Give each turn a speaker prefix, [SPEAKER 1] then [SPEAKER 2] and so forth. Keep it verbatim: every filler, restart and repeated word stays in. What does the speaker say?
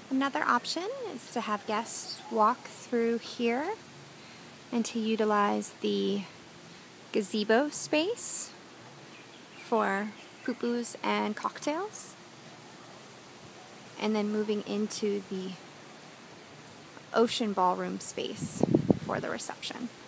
[SPEAKER 1] Another option is to have guests walk through here and to utilize the gazebo space for poo-poos and cocktails, and then moving into the ocean ballroom space for the reception.